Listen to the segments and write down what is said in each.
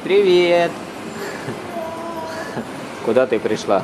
Привет! Куда ты пришла?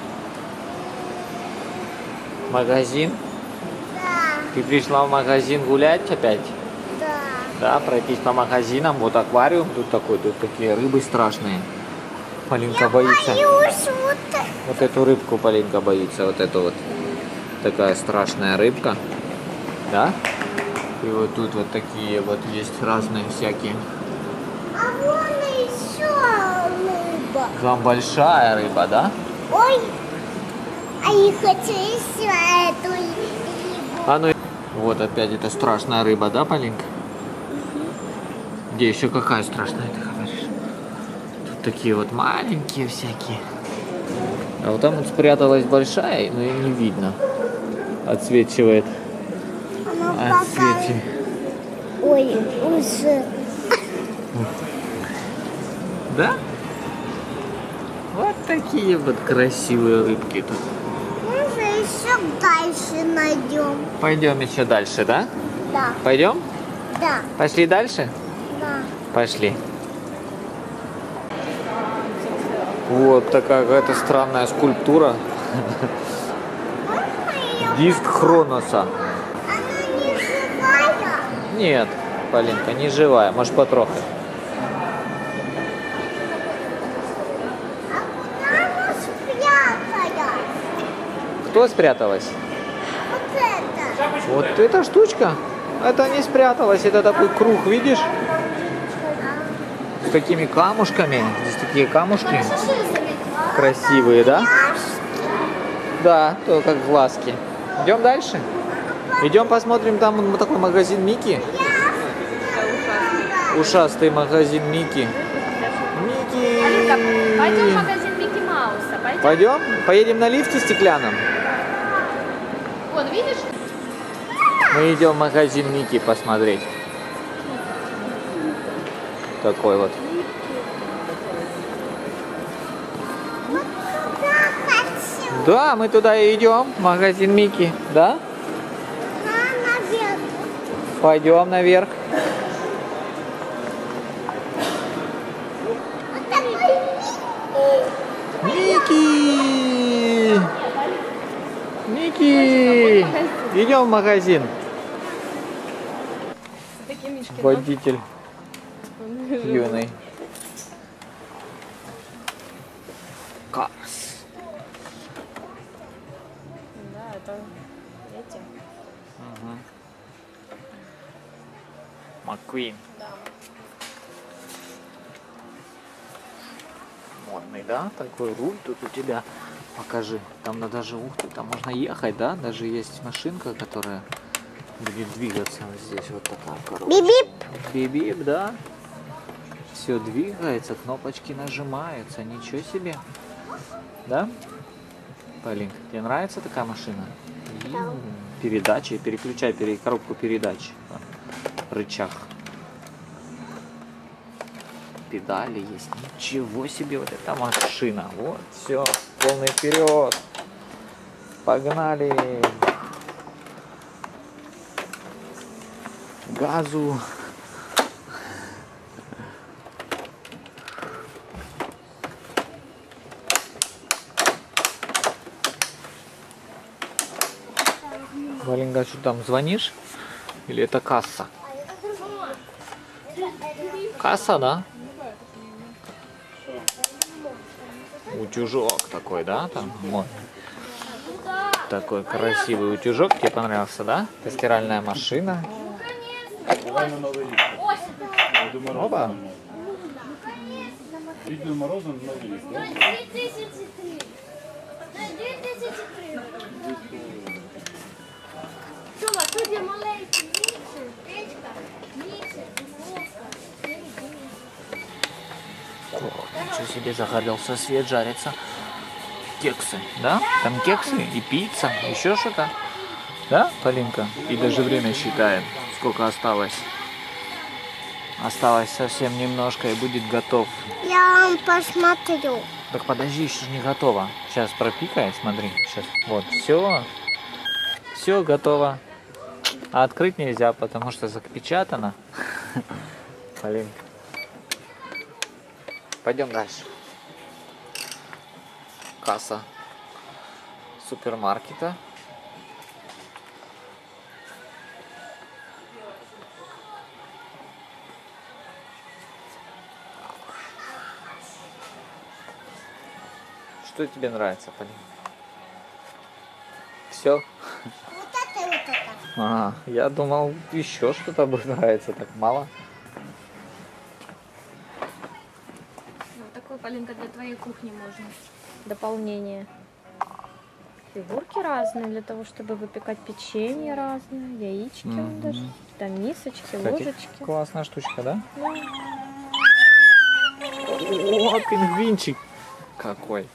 Магазин? Да. Ты пришла в магазин гулять опять? Да. Да, пройтись по магазинам. Вот аквариум тут такой, тут такие рыбы страшные. Полинка боится. Боюсь Вот эту рыбку Полинка боится, вот эту вот. Такая страшная рыбка. Да? И вот тут вот такие вот есть разные всякие. А вон еще рыба. Там большая рыба, да? Ой. А я хочу еще эту рыбу. А ну вот опять эта страшная рыба, да, Полинка? Где еще какая страшная, ты говоришь? Тут такие вот маленькие всякие. А вот там вот спряталась большая, но ее не видно. Отсвечивает. Она Отсвечивает. Ой, уже. Да? Вот такие вот красивые рыбки тут. Мы же еще дальше найдем. Пойдем еще дальше, да? Да. Пойдем? Да. Пошли дальше? Да. Пошли. Вот такая какая-то странная скульптура. Диск Хроноса. Она не живая. Нет, Полинка, не живая. Может, потрогать. А куда она спряталась? Кто спряталась? Вот это. Вот эта штучка. Это не спряталась. Это такой круг, видишь? С такими камушками. Здесь такие камушки красивые, да? Да, то как глазки. Идем дальше? Идем посмотрим, там вот такой магазин Микки. Ушастый магазин Микки. Микки! Пойдем в магазин Микки Мауса. Пойдем? Пойдем? Поедем на лифте стеклянном? Вон, видишь? Мы идем в магазин Микки посмотреть. Такой вот. Вот туда хочу. Да, мы туда и идем, в магазин Микки, да? А, наверх. Пойдем наверх. Вот такой Микки! Микки! Идем в магазин. Такие мишки. Водитель юный. Карс. Да, это эти. Маккуин. Да. Модный, да? Такой руль тут у тебя. Покажи. Там надо даже, ух ты, там можно ехать, да? Даже есть машинка, которая будет двигаться. Вот здесь вот такая коробка. Бип-бип. Бип-бип, да? Все двигается, кнопочки нажимаются. Ничего себе. Да? Полин, тебе нравится такая машина? Да. Передачи, переключай коробку передач. Рычаг. Педали есть. Ничего себе, вот эта машина. Вот, все, полный вперед. Погнали. Газу. Валенга, что там, звонишь? Или это касса? Касса, да? Утюжок такой, да? Там вот. Такой красивый утюжок. Тебе понравился, да? Это стиральная машина. Опа. Видно морозом новый лист, да? 2003. 2003. Тёма, тут є маленький міксер, печка, міксер, духовка. Ничего себе, загорелся свет, жарится. Кексы, да? Там кексы и пицца, еще что-то. Да, Полинка? И даже время считает, сколько осталось. Осталось совсем немножко и будет готов. Я вам посмотрю. Так подожди, еще же не готово. Сейчас пропикай, смотри. Сейчас. Вот, все. Все готово. А открыть нельзя, потому что запечатано. Полинка. Пойдем дальше. Касса супермаркета. Что тебе нравится, Полин? Все? Вот это и вот это. А, я думал, еще что-то будет нравиться, так мало. Вот такой, Полинка, для твоей кухни можно. Дополнение. Фигурки разные для того, чтобы выпекать печенье разное, яички вон даже. Там мисочки, Кстати, ложечки. классная штучка, да? Да. О, пингвинчик какой.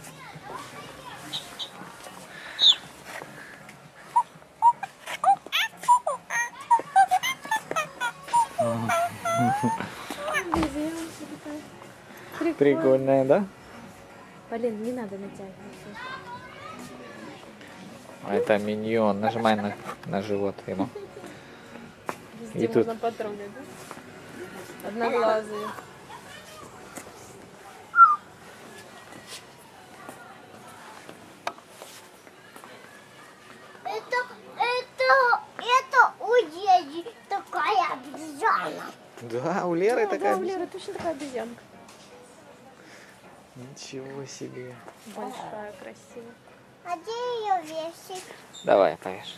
Прикольная, да? Полин, не надо натягивать. А это миньон. Нажимай на живот ему. Везде И тут. можно потрогать, да? Одноглазые. Это у дяди такая обезьяна. Да, у Леры Да, такая. у Леры точно такая обезьянка. Ничего себе. Большая, красивая. А где ее вещи? Давай, повешь.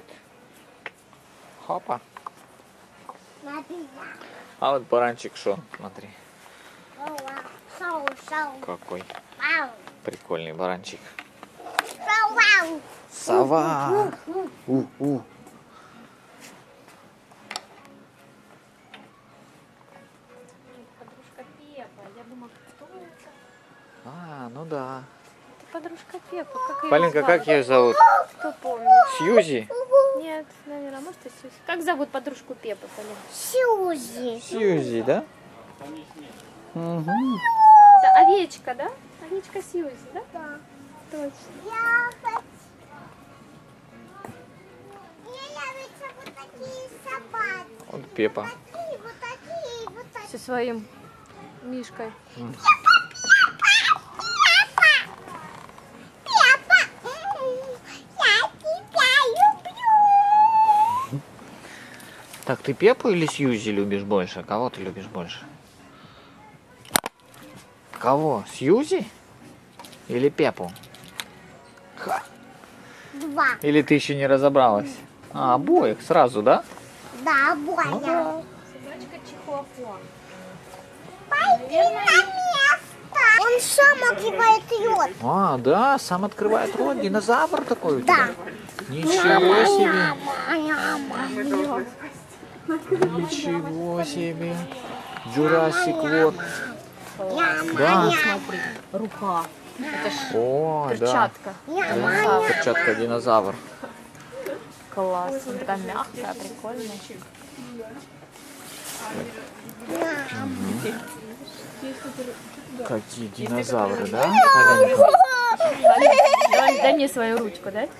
Хопа. Надо. А вот баранчик шо, смотри. Шау, шау, Какой вау, прикольный баранчик. шау, вау. Сова. У. Подружка Пепа. Я думаю, кто это? А, ну да. Это подружка Пепа. Как ее Полинка, звали? как ее зовут? Кто помнит? Сьюзи? Нет, наверное, может и Сьюзи. Как зовут подружку Пепы, Полин? Сьюзи. Сьюзи, да? Угу. Это овечка, да? Овечка Сьюзи, да? Да. Точно. Я хочу. Мне нравятся вот такие собаки. Вот Пепа. Такие, вот такие, вот такие. Со своим Мишкой. Пепа, я тебя люблю. Так, ты Пепу или Сьюзи любишь больше? Кого ты любишь больше? Кого? Сьюзи? Или Пепу? Ха. Два. Или ты еще не разобралась? А, обоих сразу, да? Да, Боня. Ну да. Собачка Чихуахуа. Пойди на место. Он сам открывает рот. А, да, сам открывает рот. Динозавр такой у тебя? Да. Ничего себе. Няма. Ничего себе. Jurassic World. Няма. Да. Смотри, рука. Это ж О, да. перчатка. Няма. Перчатка динозавр. Класс. Она такая мягкая, прикольная. Какие динозавры, да? Маленькие. Дай мне свою ручку, дай.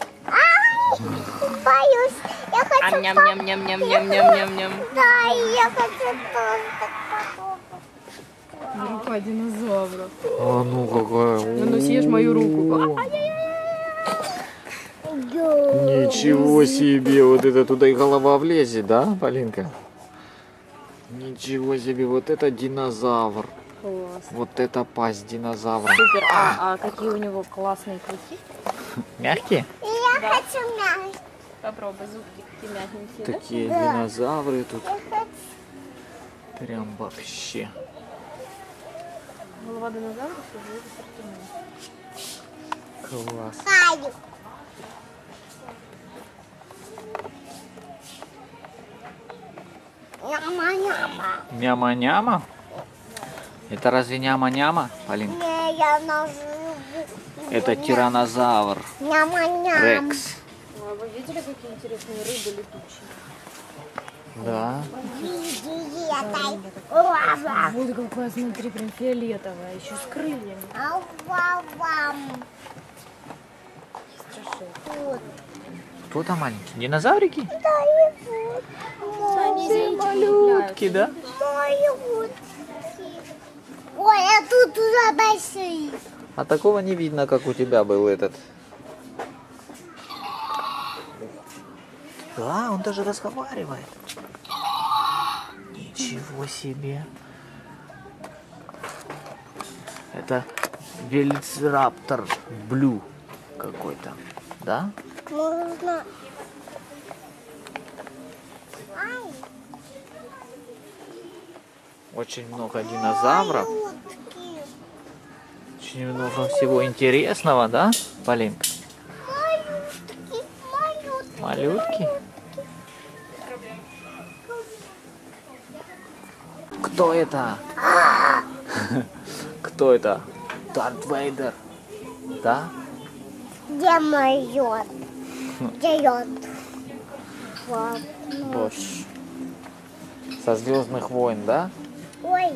Боюсь. Я хочу. Ням-ням-ням-ням-ням-ням-ням. Да, я хочу тоже так попробовать. Рука динозавра. А ну какая. Ну, съешь мою руку. Ничего себе, вот это туда и голова влезет, да, Полинка? Ничего себе, вот это динозавр. Класс. Вот это пасть динозавра. Супер. А какие у него классные клыки? Мягкие? И я хочу мяч. Попробуй, зубки какие мягенькие, да? Такие динозавры тут. Я хочу. Прям вообще. Голова динозавра уже ассортимент. Класс. Каю. Няма-няма. Няма-няма? Это разве няма-няма, Полин? Не, я наживу. Это тиранозавр. Няма-няма. Рекс. А вы видели, какие интересные рыбы летучие? Да. Иди, я дай. Уа-ва. Вот какая, смотри, прям фиолетовая, еще с крыльями. Ау-ва-вам. Вот. Кто там маленький? Динозаврики? Они Малютки, да? Мои утки. Ой, а тут уже большие. А такого не видно, как у тебя был этот. Да, он даже разговаривает. Ничего себе. Это велоцираптор Блю какой-то, да? Можно. Ай, Очень много динозавров, малютки. очень много всего интересного, да, Полин? Малютки, малютки. Малютки? Кто это? Кто это? Дарт Вейдер, да? Где майор? Где йод? Вот. Вот. Со Звездных войн, да? Ой,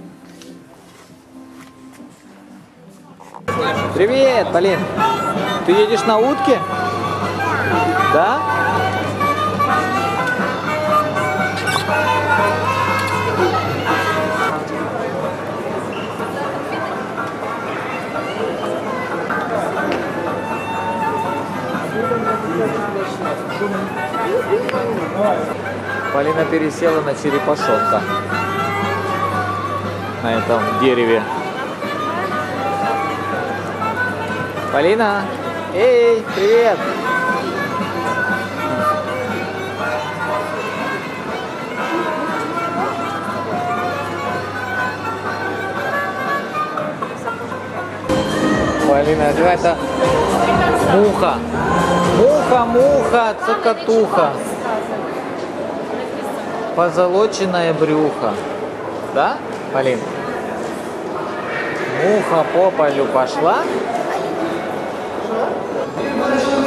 Привет, Полин! Ты едешь на утке? Да? Полина пересела на черепашонка на этом дереве. Полина! Эй, привет! Полина, какая-то муха. Муха, цокотуха. Позолоченное брюхо. Да, Полин? Муха по полю пошла.